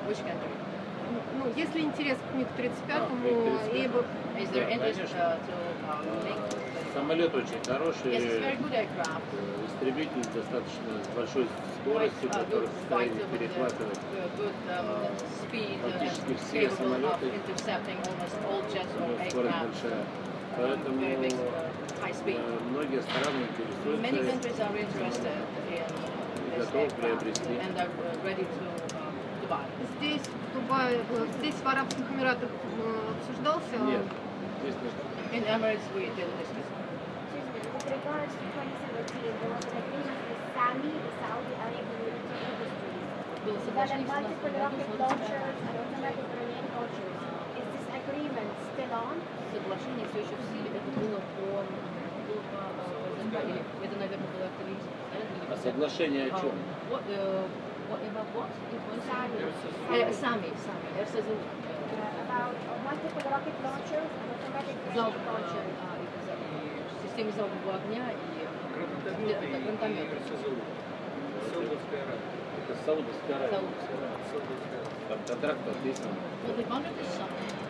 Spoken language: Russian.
Which country? Ну, если интерес к МиГ-35, либо... Is there interest to make? Самолет очень хороший, Yes, it's very good aircraft. истребитель достаточно с большой скоростью, который в состоянии перехватывать Good speed практически and все capable of самолеты, intercepting almost all jets or скорость aircraft. большая. Поэтому Very big, high speed. многие страны Many интересуются countries are interested in this готовы aircraft приобрести. and are ready to buy. Здесь, в Дубае, здесь в Арабских Эмиратах обсуждался? Нет, здесь нет. In Emirates we didn't discuss. With regards to 2017, there was an agreement with SAMI, the Saudi Arabian Military Industries, Было to develop соглашение multiple 17 rocket launchers and automatic grenade launchers. Is this agreement still on? Соглашение все еще в силе. Это было по это, наверное, было А соглашение о чем? What about what? It was SAMI. Sami. РСЗУ. About multiple rocket launchers and automatic grenade launchers. Системы залпового огня и гранатометы. Саудовская Аравия. Это Саудовская Аравия. Саудовская. Там контракт подписан. Well, the contract is signed.